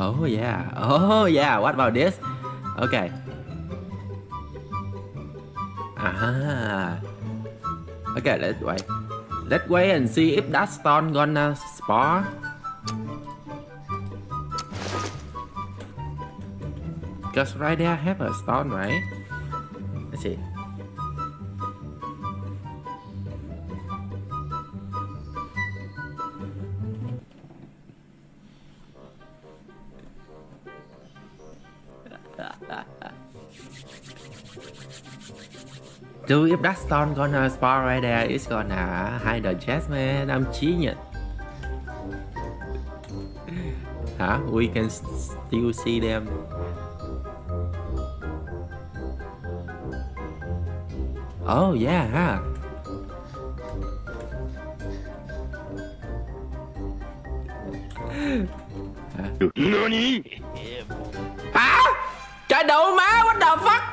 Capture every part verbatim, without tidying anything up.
Oh yeah. Oh yeah. What about this? Okay. Ah. Okay, let's wait. Let's wait and see if that stone gonna spawn. Because right there have a stone, right? Let's see. Dude, if that stone gonna spawn right there, it's gonna hide the chest, man. I'm cheating. Huh? We can still see them. Oh yeah, huh? Nani? Hả? Trời đủ má, what the fuck?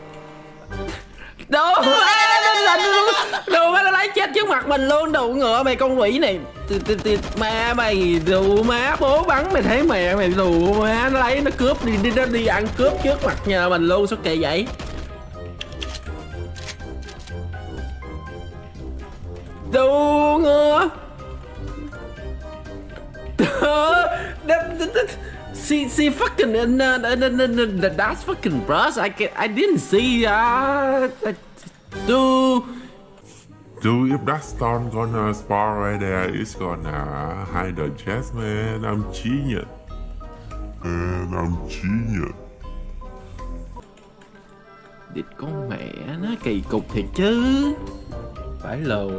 Đồ má, đồ má nó lấy chết trước mặt mình luôn, đồ ngựa mày con quỷ này. Má mày, đồ má, bố bắn mày thấy mẹ mày, đồ má, nó lấy nó cướp đi, đi nó đi ăn cướp trước mặt nhà mình luôn, sao kỳ vậy? Đồ ngựa. See, see, fucking, uh, uh, uh, uh, that's fucking bros. I can, I didn't see. Uh, dude. Dude, if that stone gonna spawn right there, it's gonna hide the chest, man. I'm genius. Man, I'm genius. Địt con mẹ nó kỳ cục thiệt chứ. Phải lồ.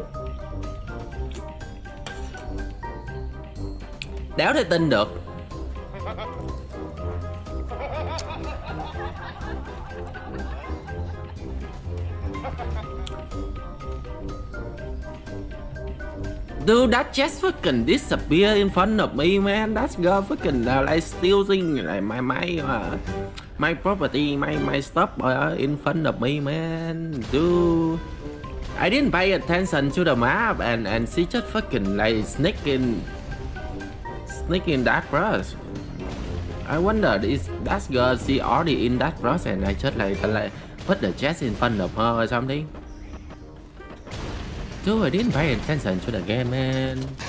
Đéo thể tin được. Dude, that just fucking disappear in front of me, man. That girl fucking uh, like stealing like my my uh, my property, my my stuff uh, in front of me, man. Dude, I didn't pay attention to the map, and and she just fucking like sneaking, sneaking that brush. I wonder is that girl she already in that brush, and I just like like put the chest in front of her or something. Dude, I didn't pay attention to the game, man.